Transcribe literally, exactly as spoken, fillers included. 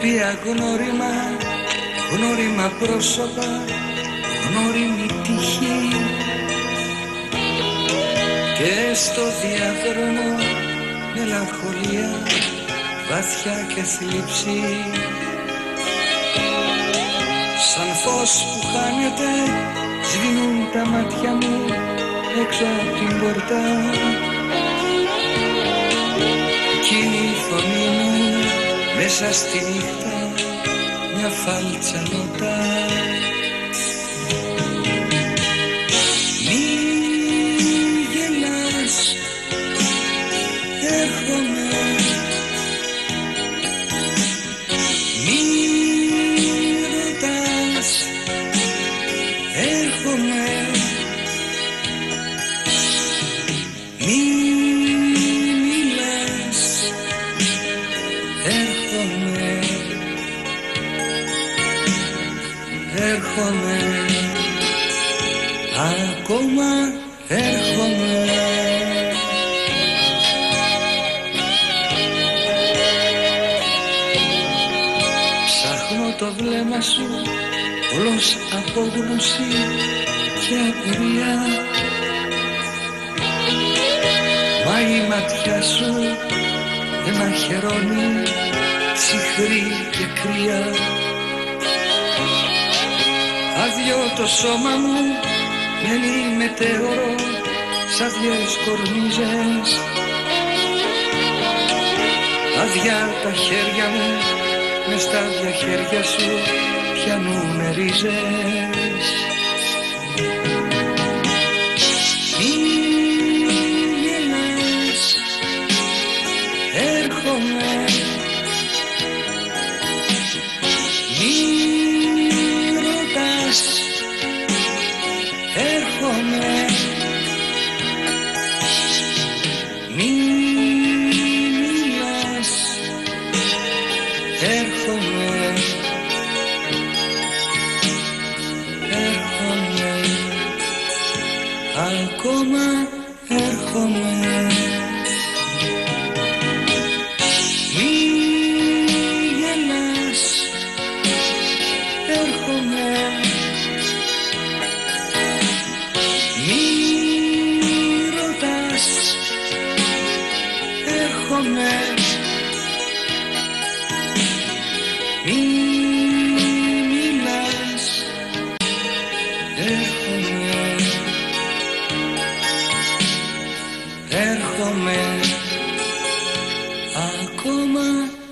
οποία γνώριμα, γνώριμα πρόσωπα, γνώριμη τύχη. Και στο διάδρομο μελαγχολία βαθιά και θλίψη, σαν φως που χάνεται σβήνουν τα μάτια μου έξω από την πόρτα. Κι είναι η φωνή μου μέσα στη νύχτα μια φάλτσα νότα. Μη γελάς, έρχομαι. Μη ρωτάς, έρχομαι. Μη μιλάς, έρχομαι. Έρχομαι, ακόμα έρχομαι. Ψάχνω το βλέμμα σου όλος απόγνωση και απορία, μα η ματιά σου δεν μαχαιρώνει, ψυχρή και κρύα. Άδειο το σώμα μου μένει μετέωρο σαν δυο κορνίζες. Άδεια τα χέρια μου μες στα δυο χέρια σου πιανούνε ρίζες. Μη γελάς, έρχομαι. Μη έρχομαι. Μη μιλάς, έρχομαι. Έρχομαι, ακόμα έρχομαι. Μη γελάς, έρχομαι. Μη ρωτάς, έρχομαι. Μη μιλάς, έρχομαι. Έρχομαι, ακόμα